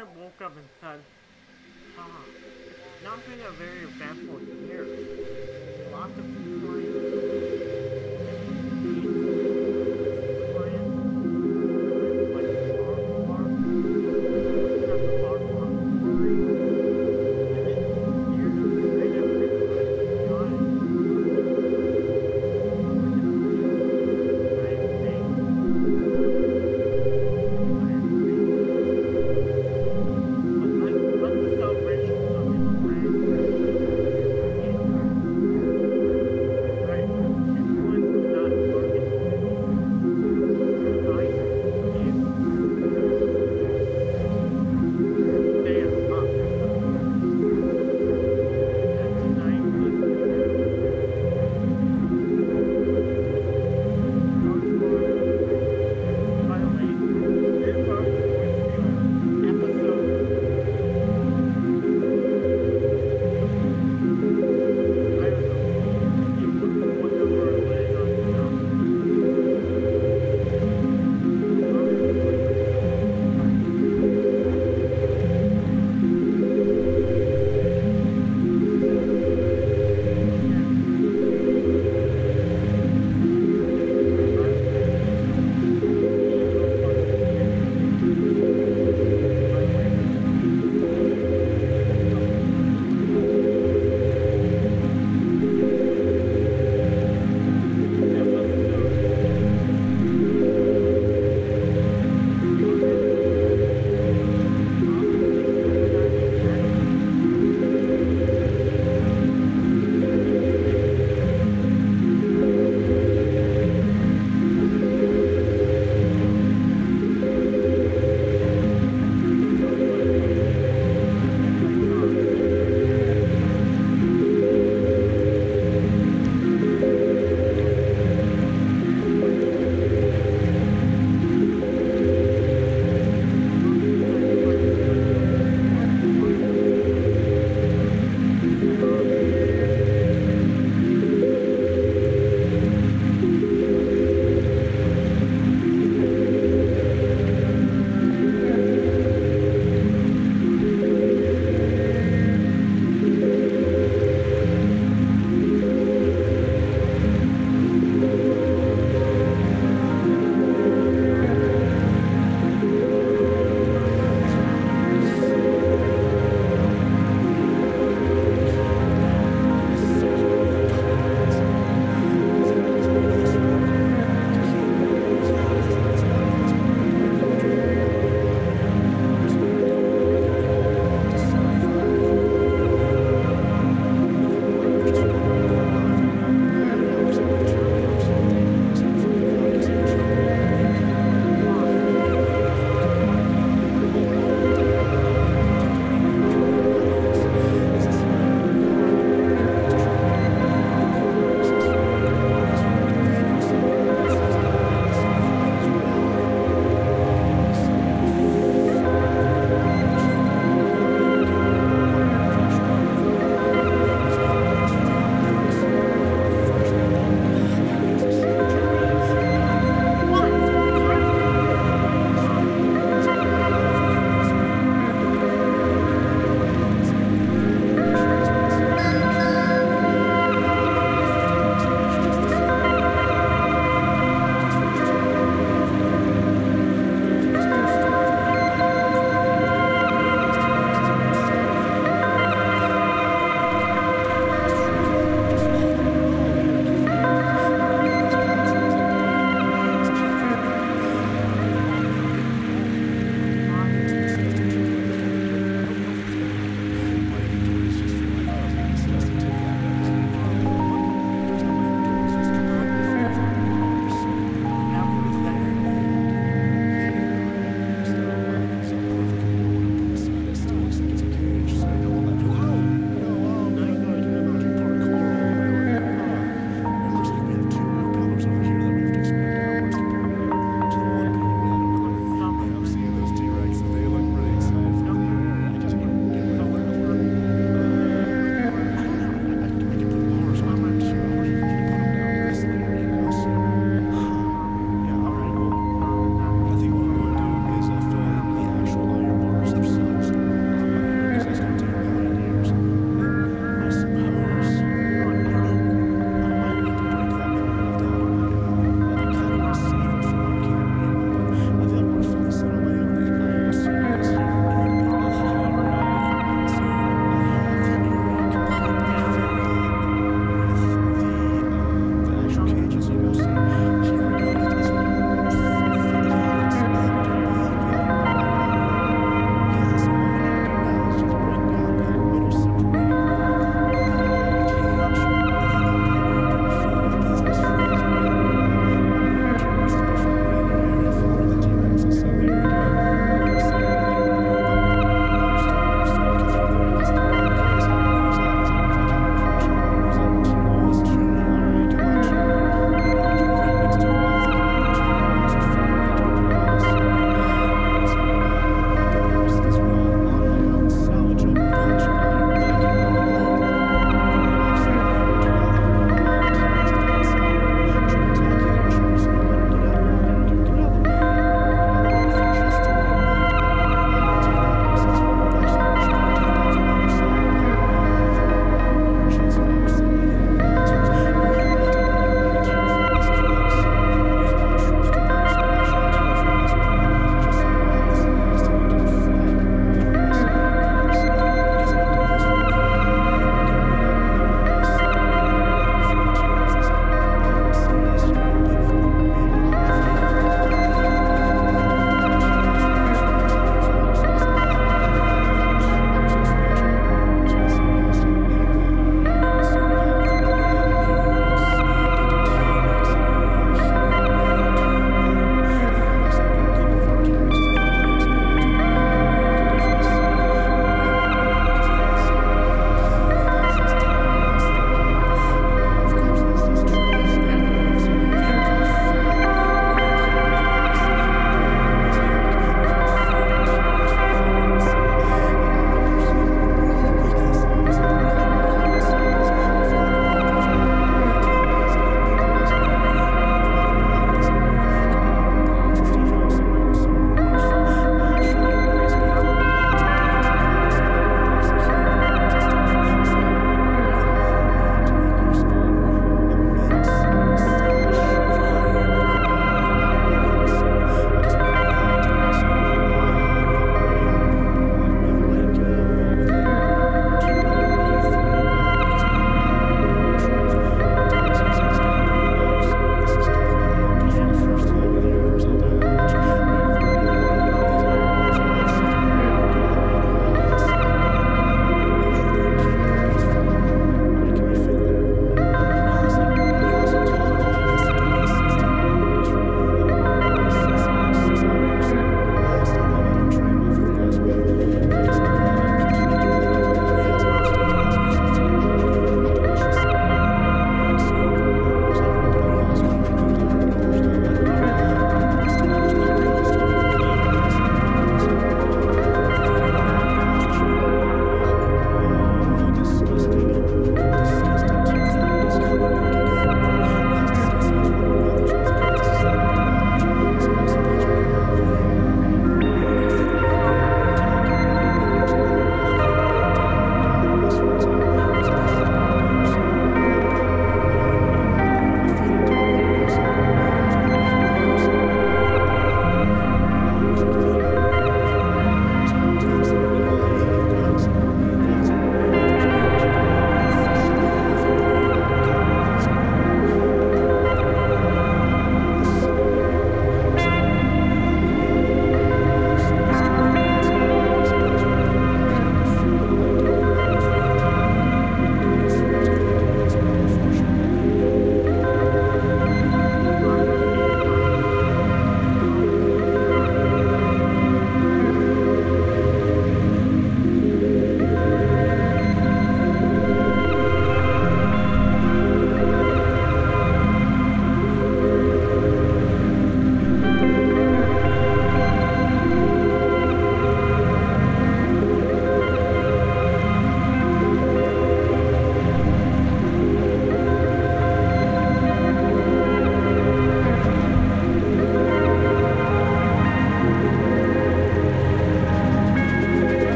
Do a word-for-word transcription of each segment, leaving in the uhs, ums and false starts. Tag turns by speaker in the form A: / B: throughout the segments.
A: client woke up and said, ah, it's not been a very eventful year. Lots of Right.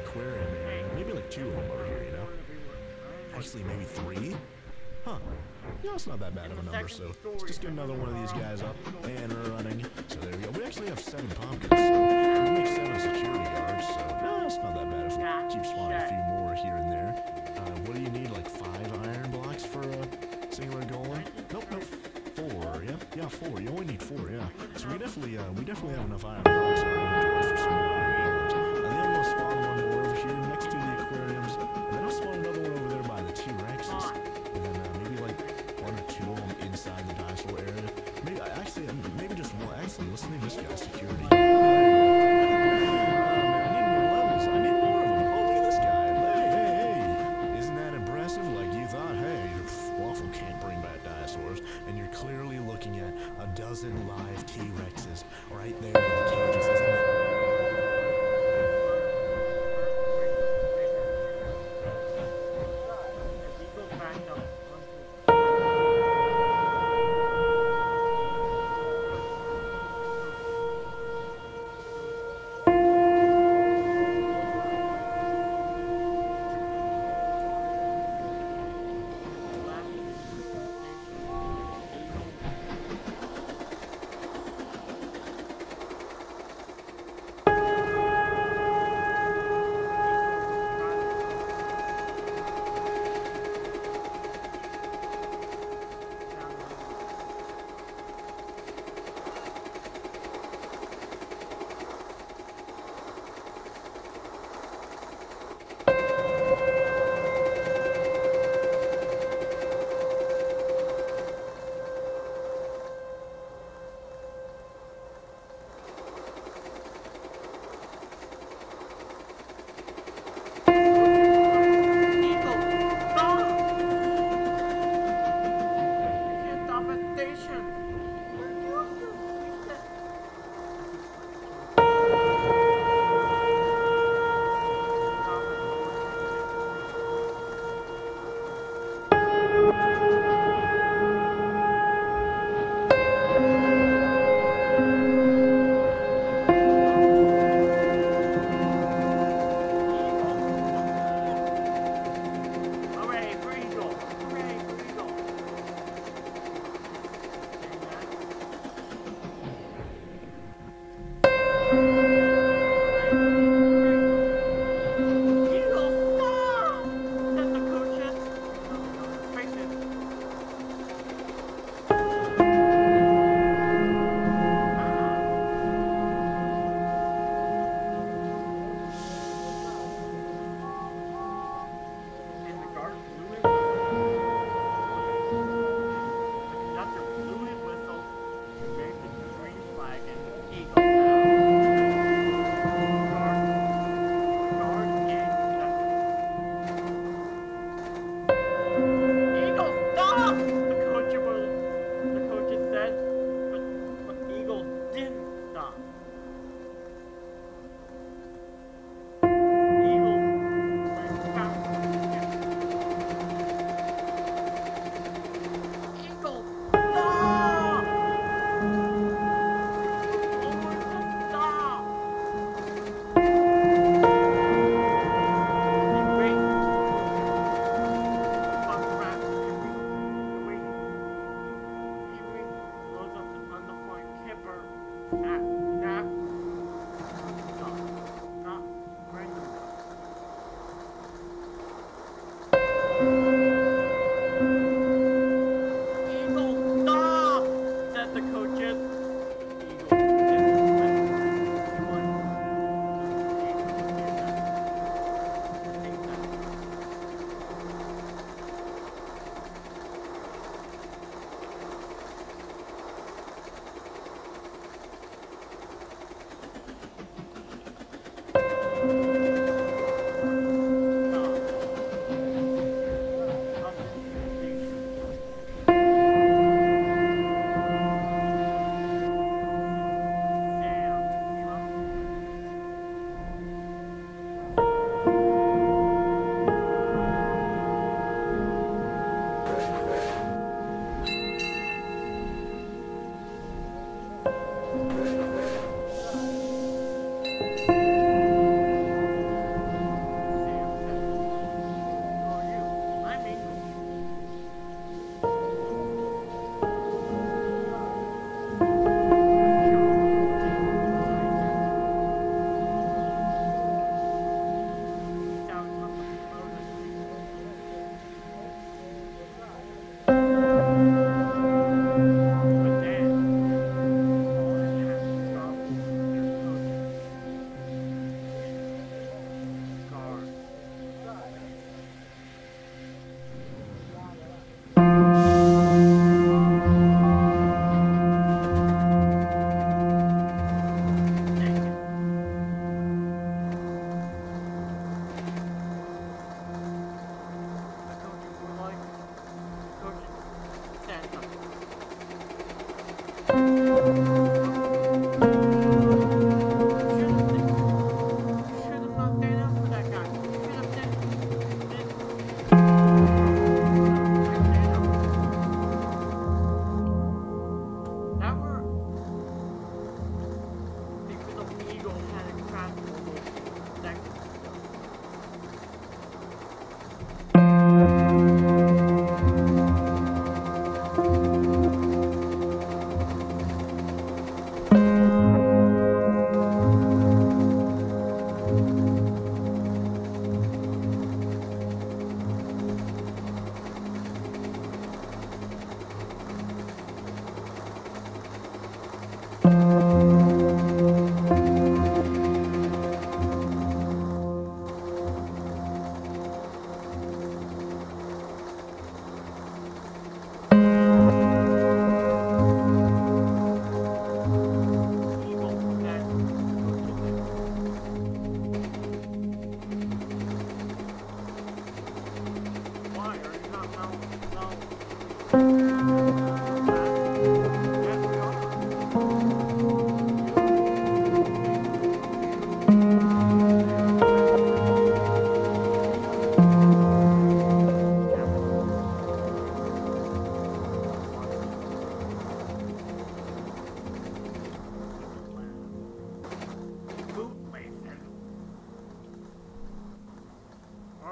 B: aquarium area. Maybe like two of them over here, you know? Actually, maybe three? Huh. Yeah, it's not that bad of a number, so let's just get another one of these guys up and running. So there we go. We actually have seven pumpkins, so we make seven security guards, so no, it's not that bad if we keep spawning a few more here and there. Uh, what do you need, like five iron blocks for a singular golem? Nope, nope. Four, yeah, yeah, four. You only need four, yeah. So we definitely, uh, we definitely have enough iron blocks in our inventory for some more iron golems. And then I'm gonna spawn one more over here next to the aquariums, and then I'll spawn another one over there by the T-Rexes. And then uh, maybe like one or two of them inside the dinosaur area. Maybe actually, maybe just one. Actually, let's name this guy security. Oh, man, I need more levels. I need more of them. Oh, look at this guy. Hey, hey, hey! Isn't that impressive? Like you thought, hey, Waffle can't bring back dinosaurs, and you're clearly looking at a dozen live T-Rexes right there in the cage.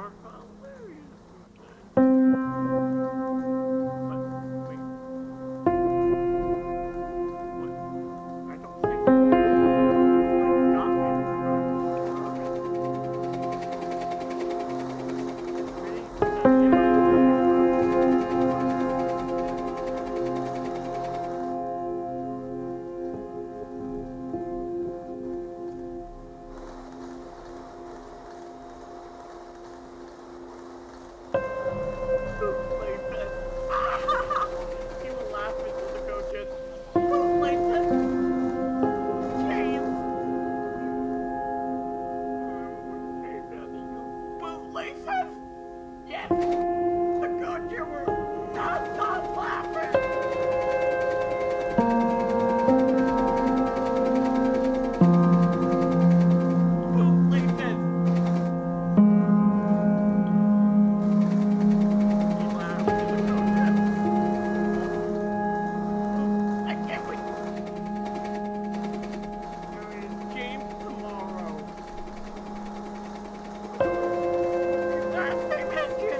A: are hilarious. But, wait. What? I don't think so. Like, got me. Yes! The good humor! Now stop laughing! Bootlaces! He laughed at the coaches. I can't wait! There is James tomorrow. Last name engine!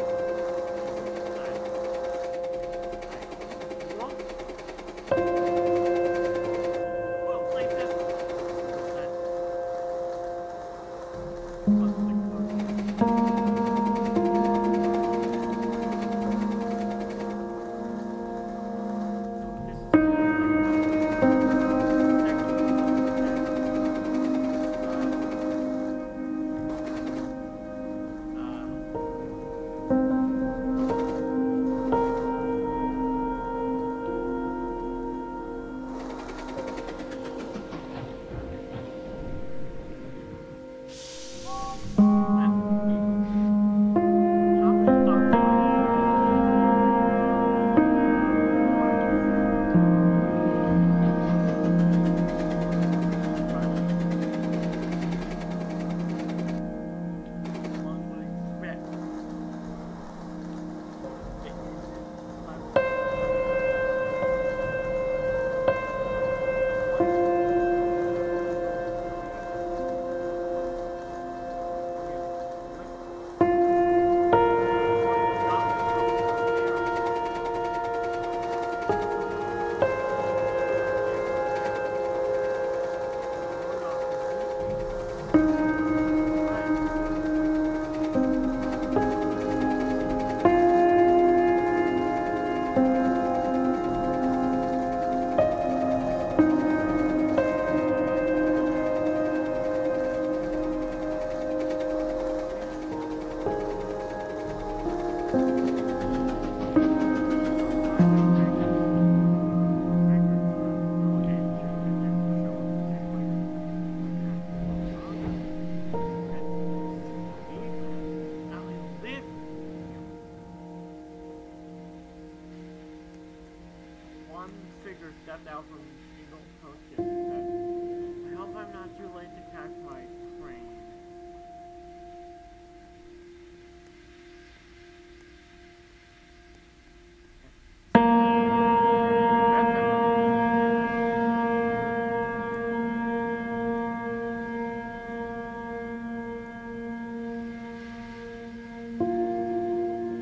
A: Figure stepped out from Eagle Coach and said, I hope I'm not too late to catch my train.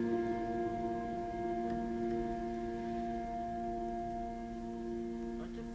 A: Let's just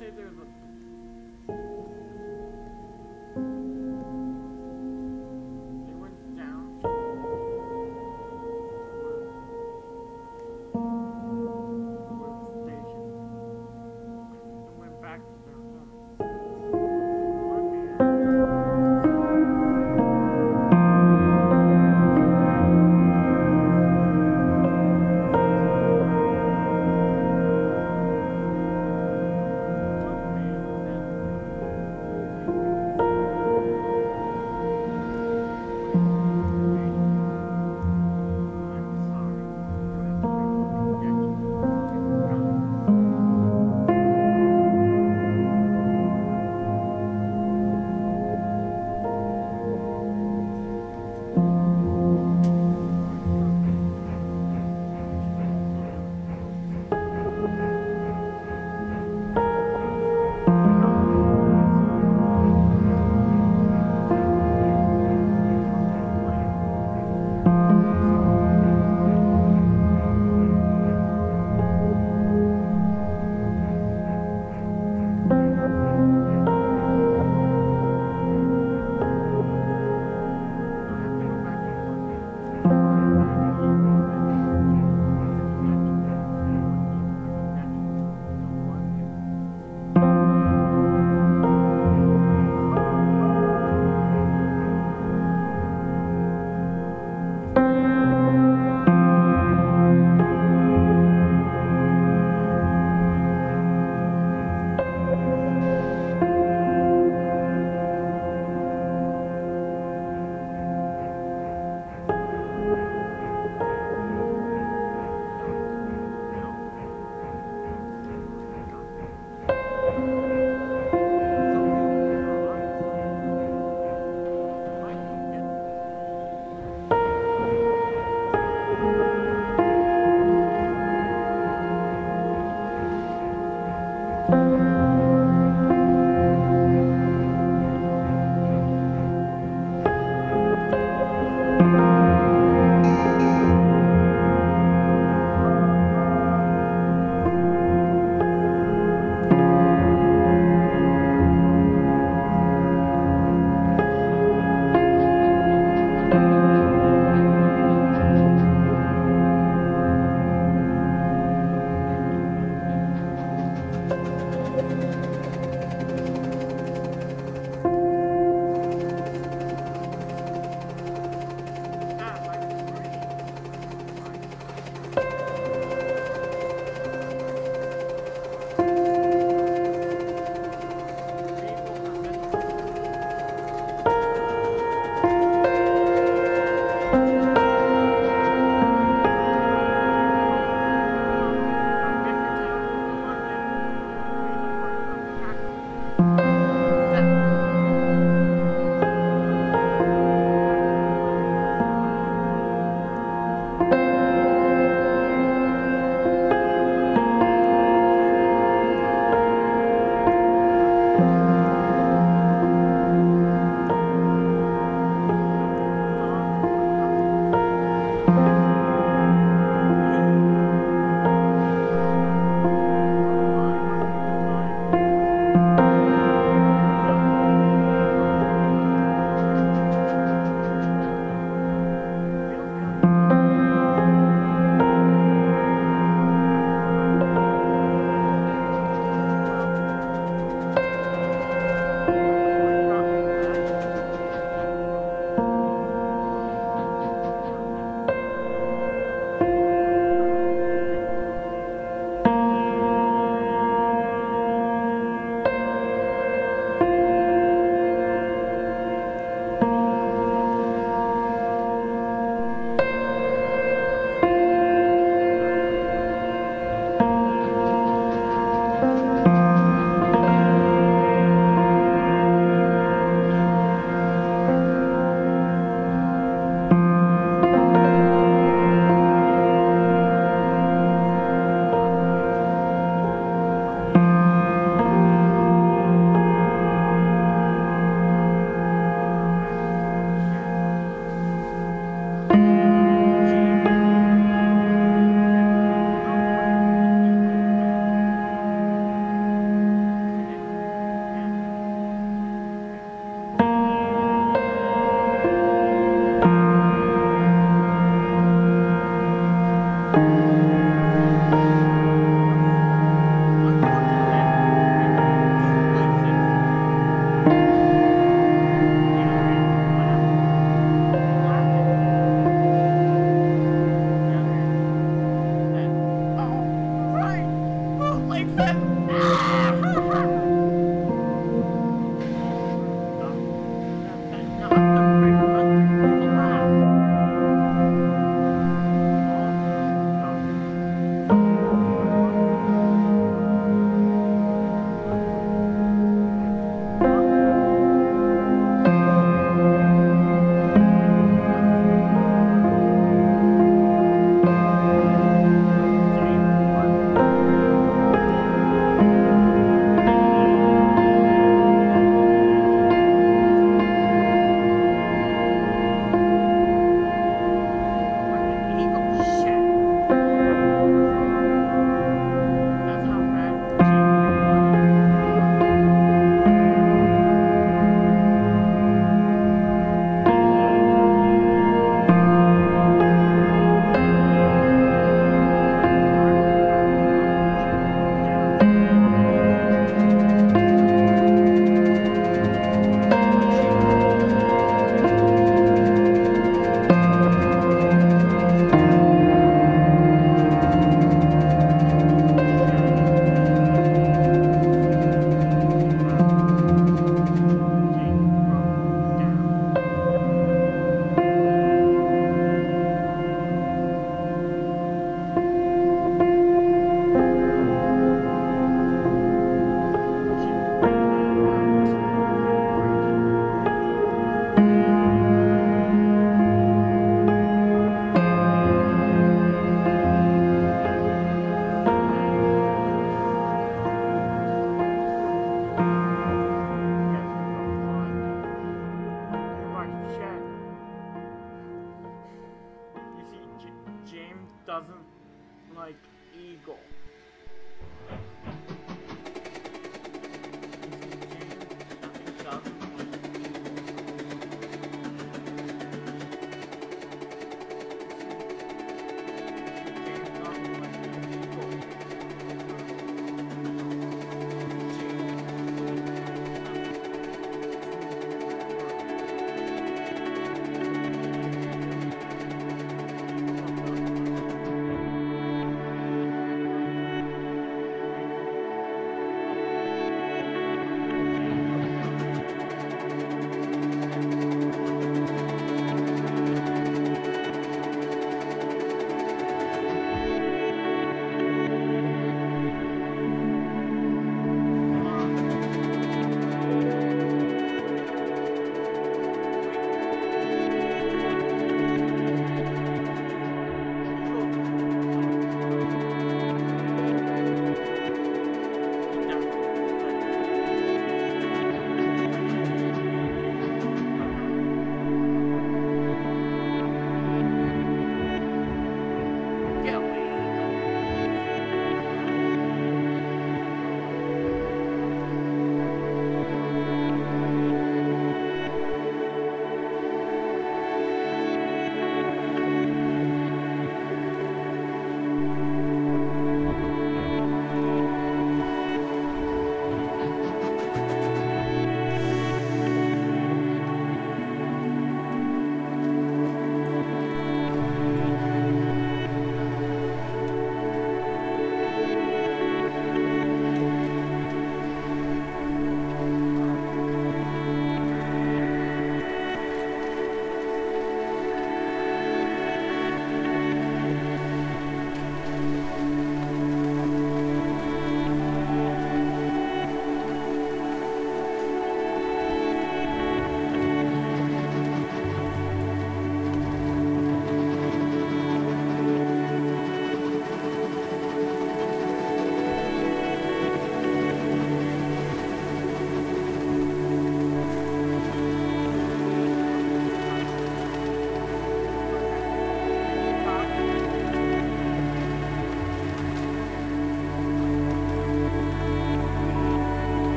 A: doesn't like eagle.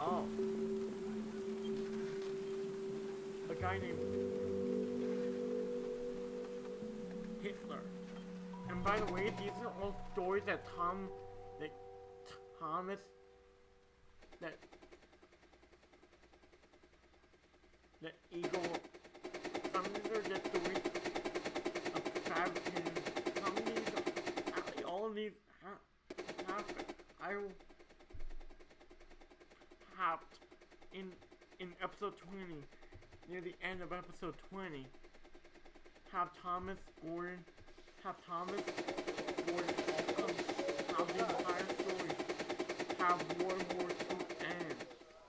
A: Oh. A guy named Hitler. And by the way, these are all stories that Tom, that Thomas, that, that Eagle, some of these are just stories of fabricating. Some of these, are, actually all of these ha happen. I have in, in episode twenty, near the end of episode twenty, have Thomas Gordon, have Thomas Gordon all come, have the entire story, have World War Two end.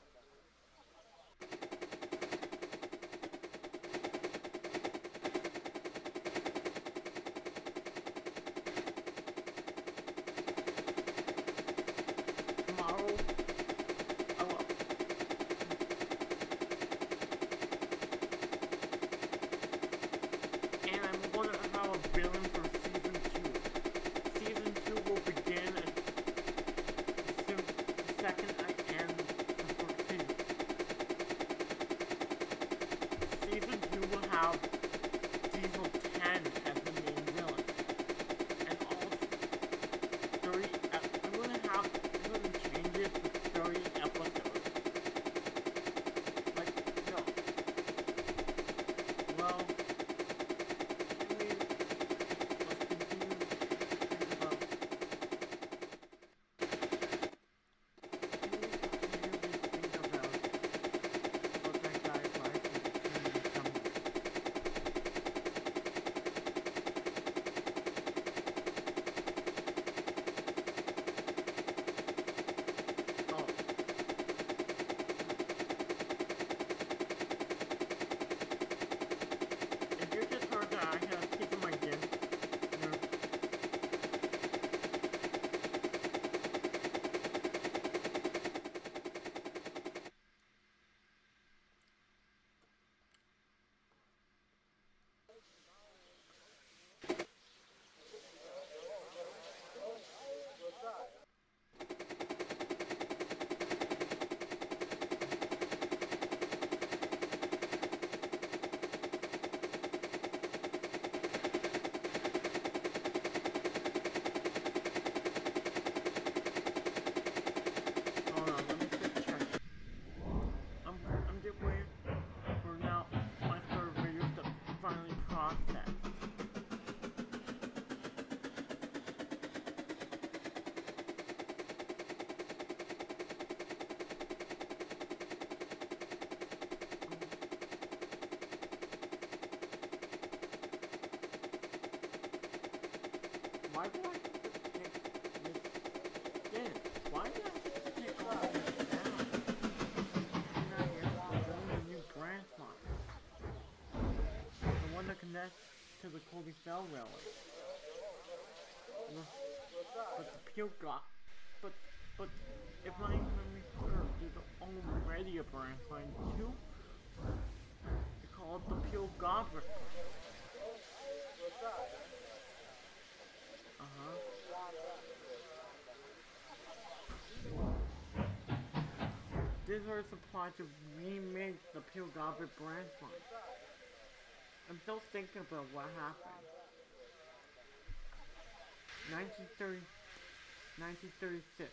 A: Tomorrow, I will. And I'm going to have a villain for season two. Season two will begin as soon the second I end the first season. Season two will have Diesel ten as the main villain. And all thirty, I'm going to have, I'm going to change it to thirty episodes. Like, no. Well, why did I have to take this in? Why did I have to take all this down? And I hear building a new branch line. The one that connects to the Colby Fell Railway. But the Peel Got, but, but, if my memory serves, there's already a branch line too. They call it the Peel Godric. Uh-huh. These are supplied to remake the Peel Godric branch line. I'm still thinking about what happened. nineteen thirty, nineteen thirty-six.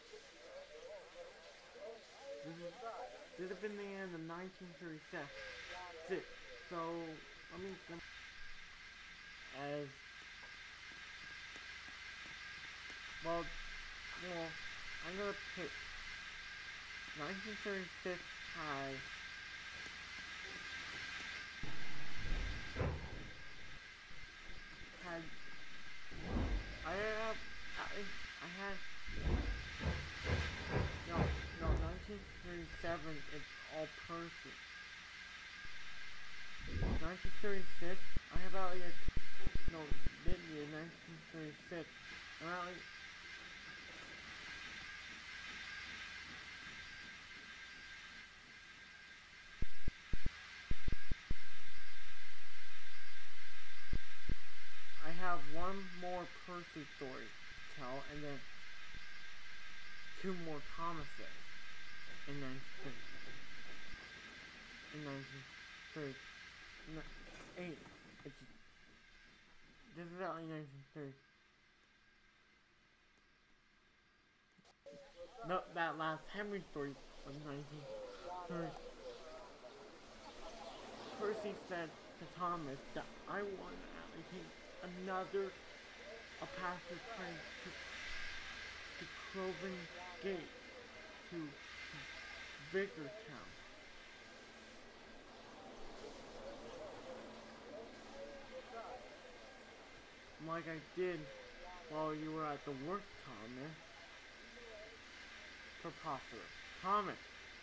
A: This is, this has been the end of nineteen thirty-six. So, let me, as, well, well, I'm gonna pick nineteen thirty-six high. Had I have I I had no no nineteen thirty-seven is all person. nineteen thirty-six I have out like no mid year nineteen thirty-six around like I have one more Percy story to tell, and then two more Thomases, and then nineteen thirty. In nineteen thirty. No, eight. It's, this is out in nineteen thirty. No, that last Henry story was nineteen thirty. Percy said to Thomas that I want to allocate another Apache train to, to Cloven Gate, to, to Victortown. Like I did while you were at the work, Thomas. Preposterous. Thomas!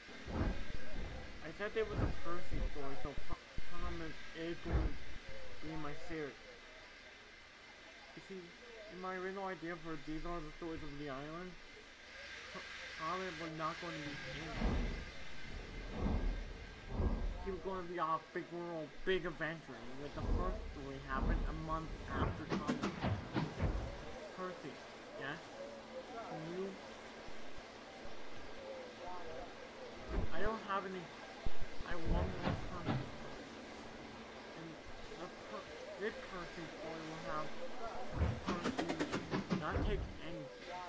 A: I said there was a Percy story, so Thomas is going to be my series. You see, in my original idea for These Are the Stories of the Island, Thomas was not going to be in it. He was going to be off big world, big adventuring, with the first story happened a month after Thomas. Percy, yeah? Can you... I don't have any... I want more Percy. And the per this Percy story will have Percy not take any...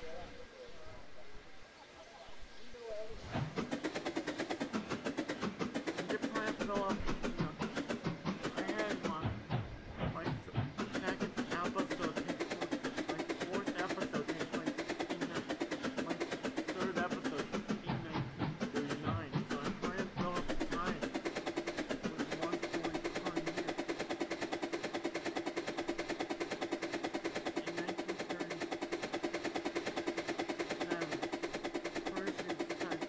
A: You can plan to fill up, you know, I had my, my second episode take place, my fourth episode take place in the, my third episode in nineteen thirty-nine, so I'm trying to fill up the time with one story per year. In nineteen thirty-seven, Percy decided,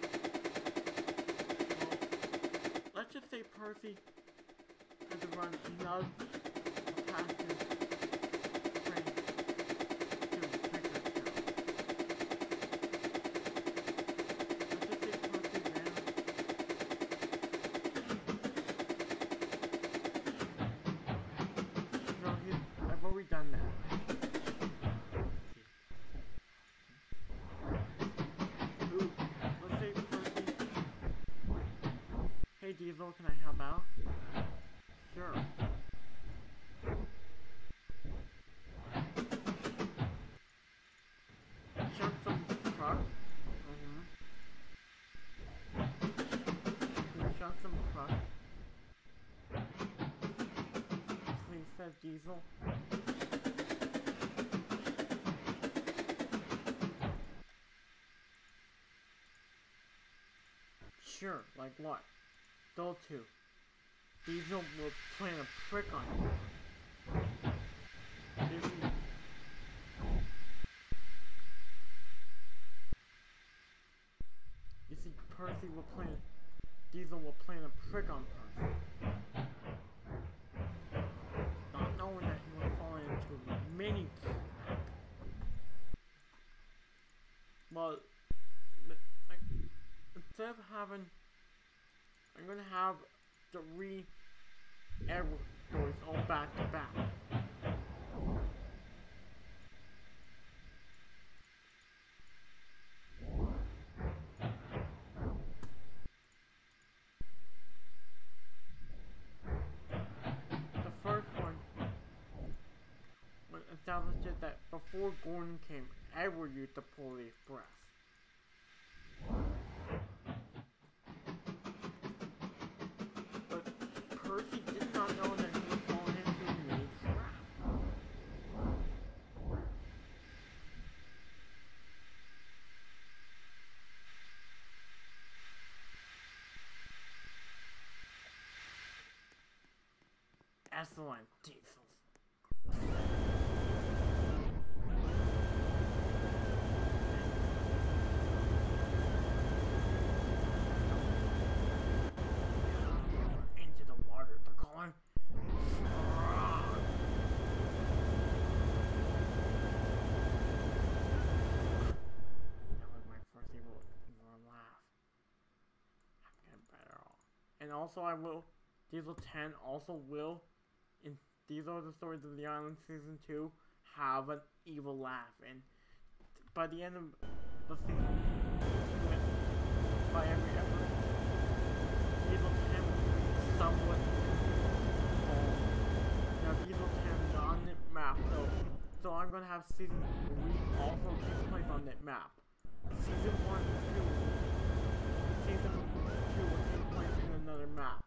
A: well, let's just say Percy had to run another Apache train to Victortown. Let's just say Percy ran. No, he, I've already done that. Ooh, let's say Percy. Hey Diesel, can I help out? Sure. Shut some truck. Mm-hmm. Shut some truck. Please, said Diesel. Sure, like what? Go to. Diesel will plan a trick on you. You see, you see, Percy will plan. Diesel will plan a trick on Percy. Not knowing that he will fall into a mini trap. Well, like, instead of having, I'm gonna have three Edward stories all back to back. The first one was established that before Gordon came, Edward used the Polar Express. Percy did not know that he was falling into a mini trap. Excellent, Jesus. And also I will, Diesel ten also will, in These Are the Stories of the Island Season two, have an evil laugh. And by the end of the season, by every I'm gonna have season three also take place on that map. Season one and two, season two will take place in another map.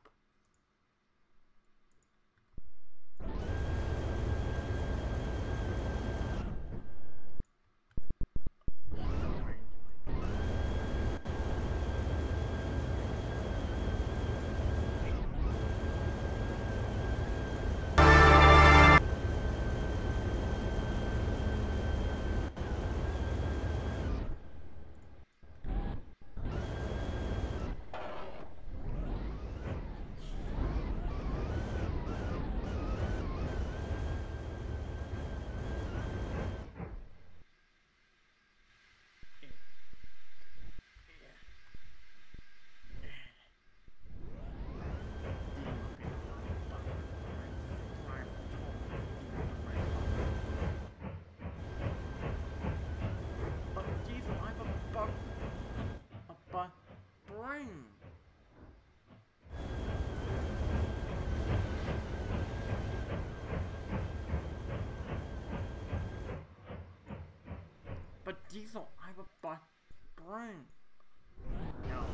A: But Diesel, I have a butt brain. No.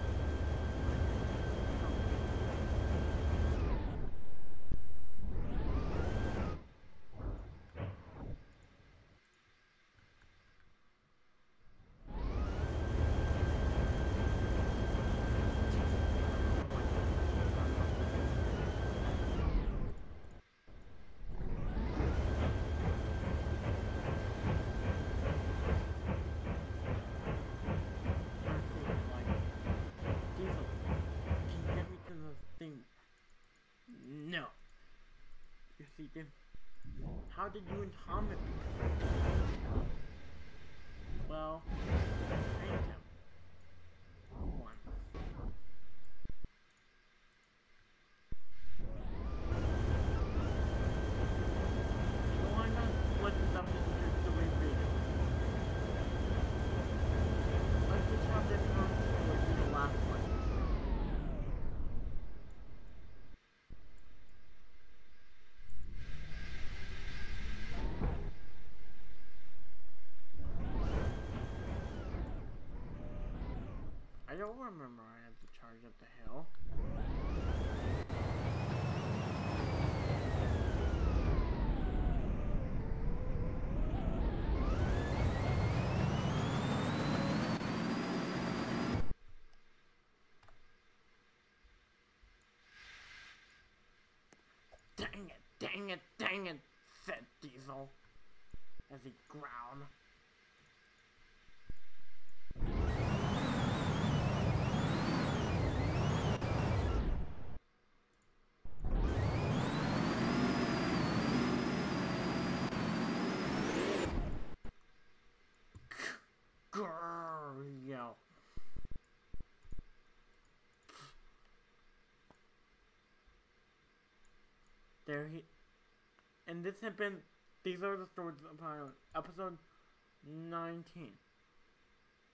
A: No. You see, then, how did you and Thomas become? Well, I trained him once. So why not split this up into three videos? Let's just have this first one be the last one. I don't remember I had to charge up the hill. Dang it, dang it, dang it, said Diesel as he growled. Grrr, yo. There he, and this had been, these are the stories of Pilot, episode nineteen.